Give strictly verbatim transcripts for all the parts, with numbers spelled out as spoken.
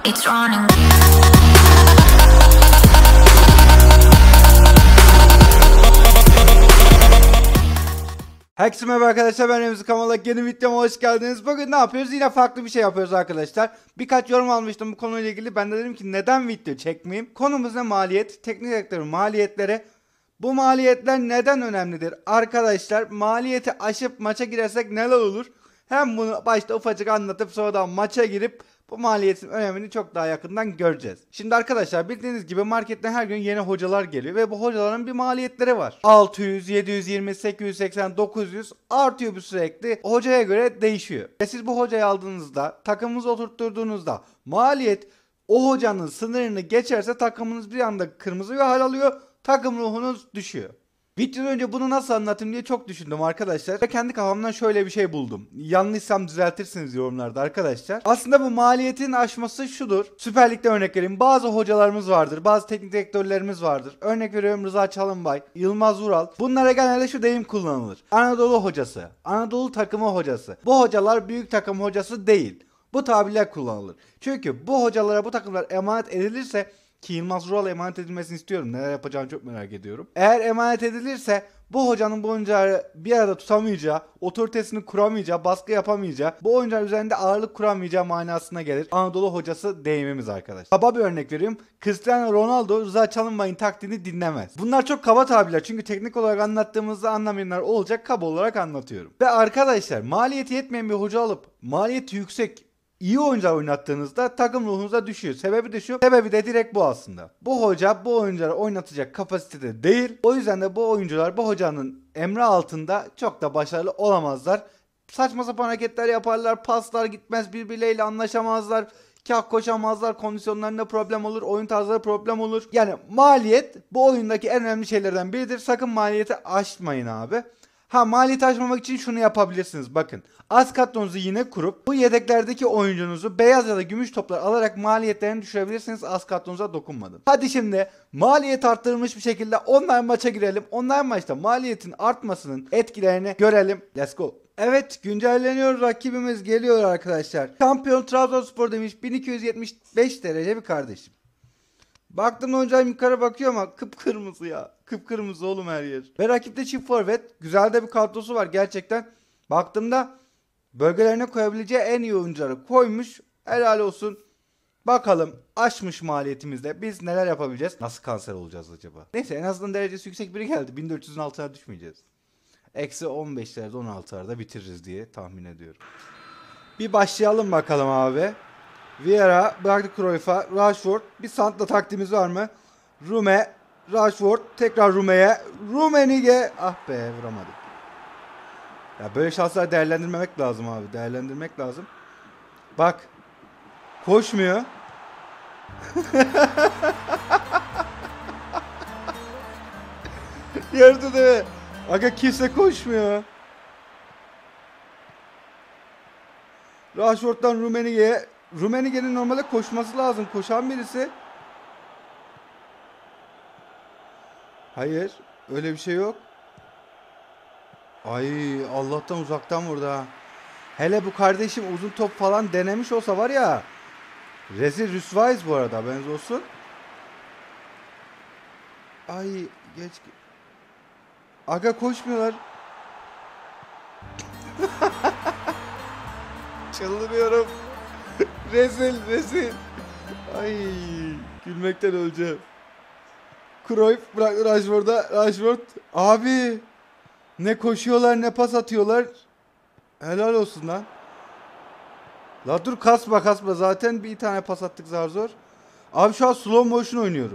It's running. Herkese merhaba arkadaşlar, ben Remzi Kamalak, yeni videoma hoş geldiniz. Bugün ne yapıyoruz? Yine farklı bir şey yapıyoruz arkadaşlar. Birkaç yorum almıştım bu konuyla ilgili. Ben de dedim ki neden video çekmeyeyim? Konumuz ne? Maliyet. Teknik direktörün maliyetleri. Bu maliyetler neden önemlidir? Arkadaşlar, maliyeti aşıp maça girersek neler olur? Hem bunu başta ufacık anlatıp sonradan maça girip bu maliyetin önemini çok daha yakından göreceğiz. Şimdi arkadaşlar, bildiğiniz gibi markette her gün yeni hocalar geliyor ve bu hocaların bir maliyetleri var. altı yüz, yedi yüz yirmi, sekiz yüz seksen, dokuz yüz artıyor bu sürekli. Hocaya göre değişiyor. Ve siz bu hocayı aldığınızda, takımınızı oturtturduğunuzda maliyet o hocanın sınırını geçerse takımınız bir anda kırmızı bir hal alıyor. Takım ruhunuz düşüyor. Videodan önce bunu nasıl anlatayım diye çok düşündüm arkadaşlar. Ve kendi kafamdan şöyle bir şey buldum. Yanlışsam düzeltirsiniz yorumlarda arkadaşlar. Aslında bu maliyetin aşması şudur. Süper Lig'de örnek vereyim. Bazı hocalarımız vardır. Bazı teknik direktörlerimiz vardır. Örnek veriyorum, Rıza Çalınbay, Yılmaz Vural. Bunlara genelde şu deyim kullanılır: Anadolu hocası, Anadolu takımı hocası. Bu hocalar büyük takım hocası değil. Bu tabirler kullanılır. Çünkü bu hocalara bu takımlar emanet edilirse, ki Yılmaz Vural'a emanet edilmesini istiyorum. Neler yapacağını çok merak ediyorum. Eğer emanet edilirse bu hocanın bu oyuncuları bir arada tutamayacağı, otoritesini kuramayacağı, baskı yapamayacağı, bu oyuncular üzerinde ağırlık kuramayacağı manasına gelir Anadolu hocası deyimimiz arkadaşlar. Kaba bir örnek vereyim. Cristiano Ronaldo Rıza Çalınbay'ın taktiğini dinlemez. Bunlar çok kaba tabirler, çünkü teknik olarak anlattığımızda anlamayanlar olacak, kaba olarak anlatıyorum. Ve arkadaşlar, maliyeti yetmeyen bir hoca alıp maliyeti yüksek İyi oyuncular oynattığınızda takım ruhunuza düşüyor. Sebebi de şu. Sebebi de direkt bu aslında. Bu hoca bu oyuncuları oynatacak kapasitede değil. O yüzden de bu oyuncular bu hocanın emri altında çok da başarılı olamazlar. Saçma sapan hareketler yaparlar. Paslar gitmez, birbirleriyle anlaşamazlar. Kah koşamazlar. Kondisyonlarında problem olur. Oyun tarzları problem olur. Yani maliyet bu oyundaki en önemli şeylerden biridir. Sakın maliyeti aşmayın abi. Ha, maliyeti aşmamak için şunu yapabilirsiniz. Bakın, az kadronuzu yine kurup bu yedeklerdeki oyuncunuzu beyaz ya da gümüş toplar alarak maliyetlerini düşürebilirsiniz, az kadronuza dokunmadan. Hadi şimdi maliyet arttırılmış bir şekilde online maça girelim. Online maçta maliyetin artmasının etkilerini görelim. Let's go. Evet, güncelleniyor, rakibimiz geliyor arkadaşlar. Şampiyon Trabzonspor demiş, bin iki yüz yetmiş beş derece bir kardeşim. Baktım oyuncular yukarı bakıyor ama kıpkırmızı ya. Kıpkırmızı oğlum her yer. Ve rakipte çift forvet. Güzel de bir kadrosu var gerçekten. Baktığımda bölgelerine koyabileceği en iyi oyuncuları koymuş. Helal olsun. Bakalım aşmış maliyetimizde biz neler yapabileceğiz? Nasıl kanser olacağız acaba? Neyse, en azından derecesi yüksek biri geldi. bin dört yüzün altına düşmeyeceğiz. Eksi on beşlerde on altılarda bitiririz diye tahmin ediyorum. Bir başlayalım bakalım abi. Vieira bıraktı Cruyff'a. Rashford. Bir Sant'la taktiğimiz var mı? Rume. Rashford. Tekrar Rume'ye. Rummenigge. Ah be, vuramadık. Ya böyle şanslar değerlendirmemek lazım abi. Değerlendirmek lazım. Bak. Koşmuyor. Gördün değil mi? Aga, kimse koşmuyor. Rashford'dan Rummenigge'ye. Rummenigge'nin normalde koşması lazım. Koşan birisi. Hayır. Öyle bir şey yok. Ay, Allah'tan uzaktan vurdu ha. Hele bu kardeşim uzun top falan denemiş olsa var ya. Rezil rüsvayız bu arada, haberiniz olsun. Ay geç. Aga, koşmuyorlar. Çıldırıyorum. Rezil rezil. Ay, gülmekten öleceğim. Cruyff bıraktı Rashford'a. Rashford. Abi. Ne koşuyorlar ne pas atıyorlar. Helal olsun lan. La dur, kasma kasma. Zaten bir tane pas attık zar zor. Abi şu an slow motion oynuyorum.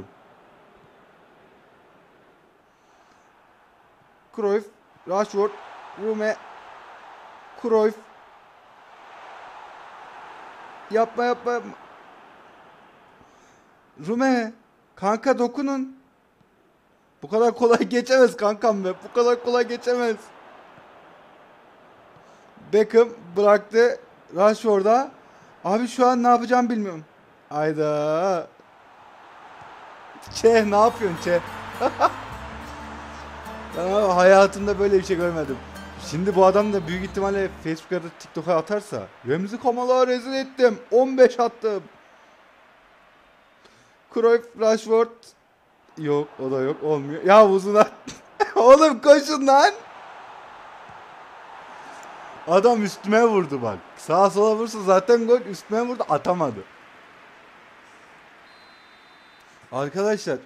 Cruyff. Rashford. Rume. Cruyff. Yapma yapma yapma. Rume. Kanka dokunun. Bu kadar kolay geçemez kankam be. Bu kadar kolay geçemez. Beckham bıraktı Rashford'a. Abi şu an ne yapacağım bilmiyorum. Ayda. Çeh, ne yapıyorsun Çeh? Ben hayatımda böyle bir şey görmedim. Şimdi bu adam da büyük ihtimalle Facebook'a da TikTok'a atarsa, Remzi Kamal'a rezil ettim, on beş attım. Cruyff, Rashford. Yok, o da yok. Olmuyor. Ya uzun at. Oğlum koşun lan. Adam üstüme vurdu bak. Sağa sola vursa zaten gol, üstüme vurdu, atamadı. Arkadaşlar.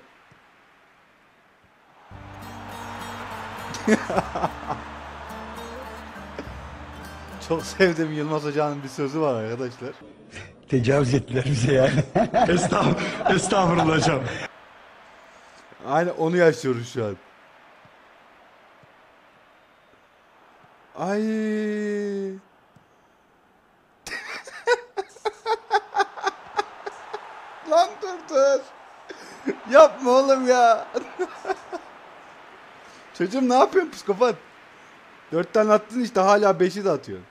Çok sevdiğim Yılmaz Hoca'nın bir sözü var arkadaşlar. Tecavüz ettiler bize yani. Estağfurullah, estağfurullah hocam. Aynen onu yaşıyoruz şu an. Ay. Lan dur dur. Yapma oğlum ya. Çocuğum ne yapıyorsun psikopat? Dört tane attın işte, hala beşi de atıyorsun.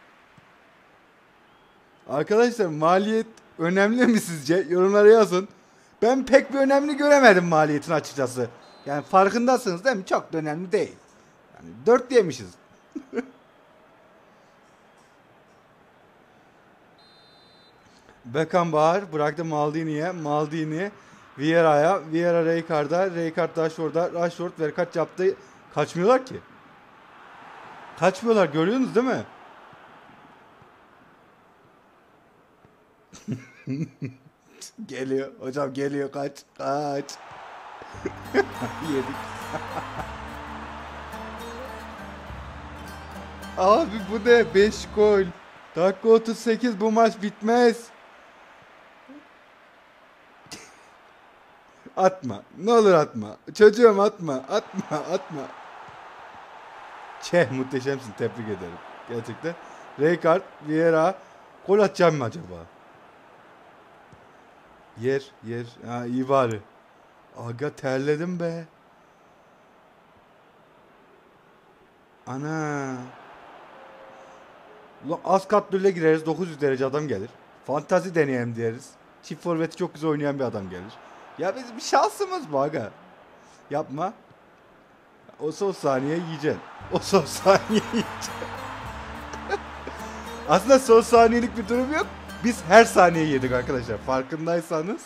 Arkadaşlar maliyet önemli mi sizce? Yorumlara yazın. Ben pek bir önemli göremedim maliyetin açıkçası. Yani farkındasınız değil mi? Çok da önemli değil. Yani dört yemişiz. Beckenbauer bıraktı Maldini'ye. Maldini Vieira'ya. Vieira Rijkaard'a. Rijkaard Rashford'a. Rashford ver kaç yaptı. Kaçmıyorlar ki. Kaçmıyorlar, görüyorsunuz değil mi? Geliyor. Hocam geliyor, kaç. Kaç. Yedik. Abi bu ne? beş gol. Dakika otuz sekiz, bu maç bitmez. Atma. Ne olur atma. Çocuğum atma. Atma. Atma. Çeh, muhteşemsin. Tebrik ederim. Gerçekten. Rijkaard, Vieira. Gol atacağım mı acaba? Yer. Yer. Ha, iyi bari. Aga terledim be. Ana. Ulan az katlıyla gireriz. dokuz yüz derece adam gelir. Fantazi deneyelim deriz. Çift forveti çok güzel oynayan bir adam gelir. Ya biz bir şansımız bu aga. Yapma. O son saniye yiyeceksin. O son saniye yiyeceksin. Aslında son saniyelik bir durum yok. Biz her saniye yedik arkadaşlar. Farkındaysanız.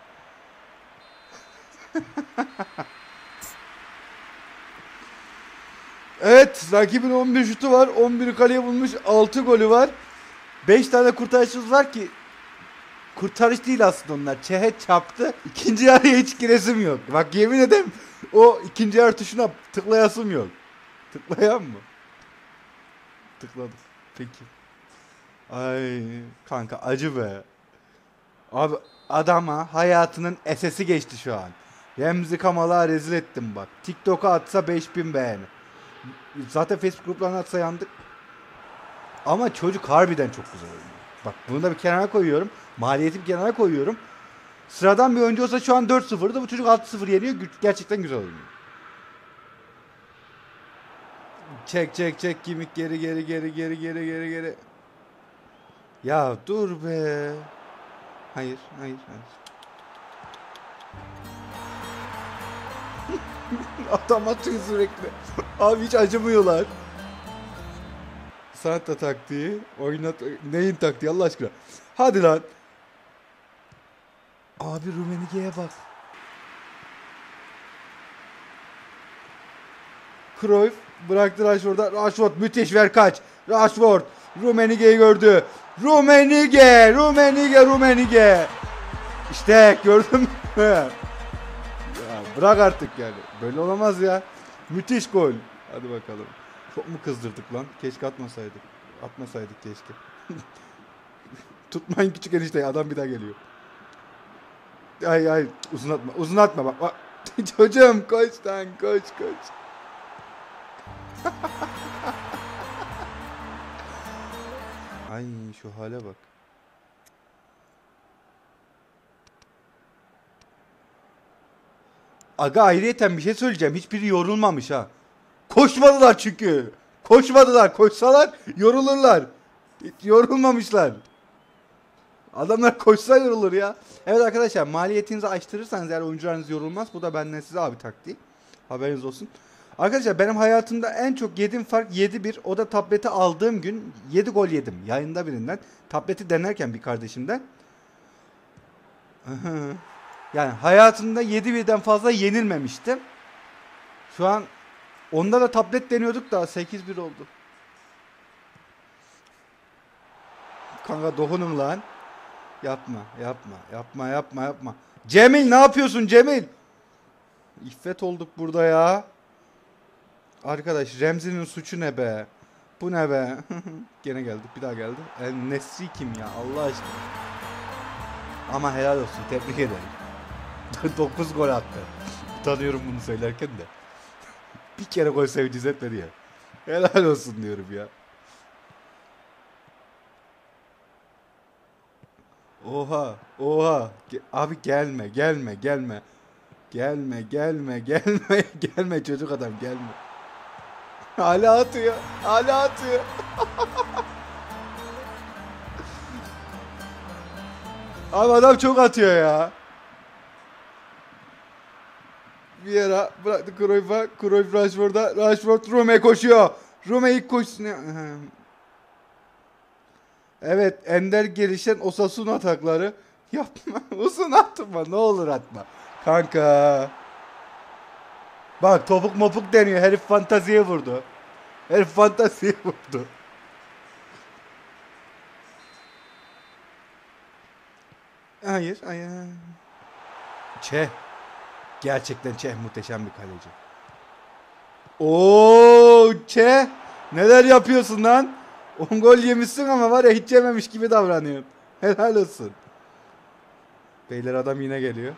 Evet, rakibin on bir şutu var. on bir kaleye bulmuş. altı golü var. beş tane kurtarışımız var ki kurtarış değil aslında onlar. Çehe çarptı. İkinci yarıya hiç giresim yok. Bak yemin ederim o ikinci yarı tuşuna tıklayasım yok. Tıklayan mı? Tıkladım. Peki. Ay kanka acı be. Abi adama hayatının esesi geçti şu an. Remzi Kamal'a rezil ettim bak. TikTok'a atsa beş bin beğeni. Zaten Facebook gruplarına atsa yandık. Ama çocuk harbiden çok güzel oynuyor. Bak bunu da bir kenara koyuyorum. Maliyeti bir kenara koyuyorum. Sıradan bir oyuncu olsa şu an dört sıfırdı. Bu çocuk altı sıfır yeniyor. Gerçekten güzel oynuyor. Çek çek çek kimik geri geri geri geri geri geri geri. Ya dur be. Hayır hayır hayır. Adam atıyor sürekli. Abi hiç acımıyorlar. Sanat da taktiği. Oynat. Neyin taktiği Allah aşkına. Hadi lan. Abi Rummenigge'ye bak. Cruyff bıraktı Rashford'a. Rashford müthiş, ver kaç. Rashford Rummenigge'yi gördü. Rummenigge, Rummenigge, Rummenigge. İşte gördün mü? Ya bırak artık yani. Böyle olamaz ya. Müthiş gol. Hadi bakalım. Çok mu kızdırdık lan? Keşke atmasaydık. Atmasaydık keşke. Tutmayın küçük enişteyi. Adam bir daha geliyor. Ay ay uzun atma. Uzun atma bak. bak. Çocuğum koş lan koş koş. Ay şu hale bak. Aga ayrıyeten bir şey söyleyeceğim. Hiçbiri yorulmamış ha. Koşmadılar çünkü. Koşmadılar. Koşsalar yorulurlar. Hiç yorulmamışlar. Adamlar koşsa yorulur ya. Evet arkadaşlar, maliyetinizi açtırırsanız eğer oyuncularınız yorulmaz. Bu da benden size abi taktiği. Haberiniz olsun. Arkadaşlar benim hayatımda en çok yediğim fark yedi bir. O da tableti aldığım gün yedi gol yedim. Yayında birinden. Tableti denerken bir kardeşimden. Yani hayatımda yedi birden fazla yenilmemiştim. Şu an onda da tablet deniyorduk da sekiz bir oldu. Kanka dokunun lan. Yapma, yapma, yapma, yapma, yapma. Cemil ne yapıyorsun Cemil? İffet olduk burada ya. Arkadaş Remzi'nin suçu ne be? Bu ne be? Gene geldik, bir daha geldi. El Nesri kim ya Allah aşkına? Ama helal olsun, tebrik ederim. dokuz gol attı. Utanıyorum bunu söylerken de. Bir kere gol sevinci etmedi ya. Helal olsun diyorum ya. Oha, oha. Ge- Abi gelme, gelme, gelme. Gelme, gelme, gelme, gelme çocuk adam gelme. Hala atıyor, hala atıyor. Abi adam çok atıyor ya. Vieira bıraktı Cruyff'a. Cruyff Rashford'a. Rashford Rume koşuyor. Rume ilk koşsun. Evet, ender gelişen Osasuna atakları. Yapma. Uzun atma. Ne olur atma. Kanka. Bak topuk mopuk deniyor. Herif fantaziye vurdu. Herif fantaziye vurdu. Hayır, hayır. Çeh. Gerçekten Çeh muhteşem bir kaleci. Oo, Çeh. Neler yapıyorsun lan? on gol yemişsin ama var ya hiç yememiş gibi davranıyorsun. Helal olsun. Beyler adam yine geliyor.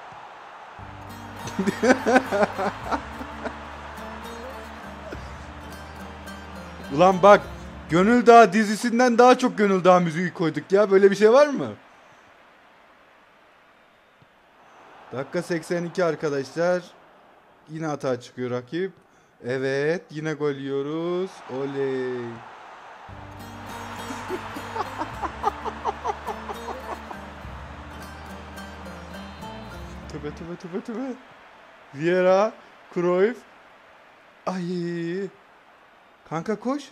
Ulan bak, Gönül Dağı dizisinden daha çok Gönül Dağı müziği koyduk ya. Böyle bir şey var mı? Dakika seksen iki arkadaşlar. Yine hata çıkıyor rakip. Evet, yine gol yiyoruz. Oley. Tövbe tövbe tövbe tövbe. Vieira, Cruyff. Ay. Kanka koş.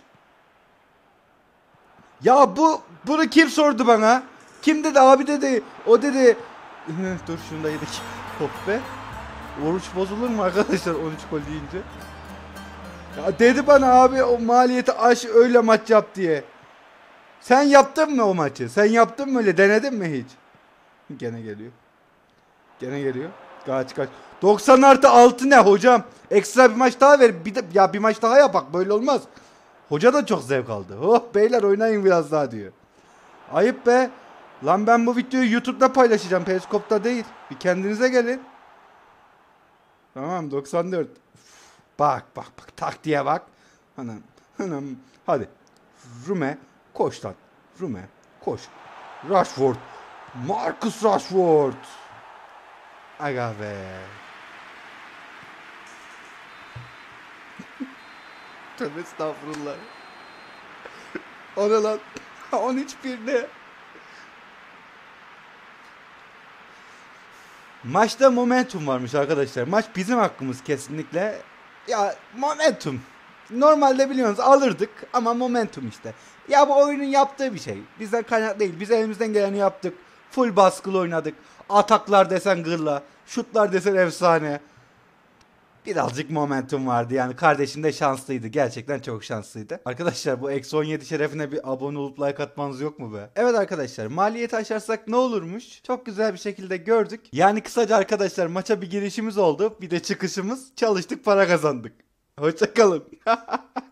Ya bu bunu kim sordu bana? Kim dedi abi dedi. O dedi. Dur şunu da yedik. Hop be. Oruç bozulur mu arkadaşlar on üç gol deyince? Ya dedi bana abi o maliyeti aş öyle maç yap diye. Sen yaptın mı o maçı? Sen yaptın mı öyle? Denedin mi hiç? Gene geliyor. Gene geliyor. Kaç kaç. doksan artı altı ne hocam? Ekstra bir maç daha ver. Bir de, ya bir maç daha yap bak böyle olmaz. Hoca da çok zevk aldı. Oh beyler oynayın biraz daha diyor. Ayıp be. Lan ben bu videoyu YouTube'da paylaşacağım. Periskop'ta değil. Bir kendinize gelin. Tamam doksan dört. Bak bak bak taktiğe bak. Hanım hanım hadi. Rume koş lan. Rume koş. Rashford. Marcus Rashford. Aga be. Tövbe estağfurullah. O ne lan? on üç bir ne? Maçta momentum varmış arkadaşlar. Maç bizim hakkımız kesinlikle. Ya momentum. Normalde biliyorsunuz alırdık ama momentum işte. Ya bu oyunun yaptığı bir şey. Bizden kaynak değil. Biz elimizden geleni yaptık. Full baskılı oynadık. Ataklar desen gırla. Şutlar desen efsane. Birazcık momentum vardı yani kardeşim de şanslıydı. Gerçekten çok şanslıydı. Arkadaşlar bu eksi on yedi şerefine bir abone olup like atmanız yok mu be? Evet arkadaşlar maliyeti aşarsak ne olurmuş? Çok güzel bir şekilde gördük. Yani kısaca arkadaşlar maça bir girişimiz oldu. Bir de çıkışımız çalıştık para kazandık. Hoşçakalın.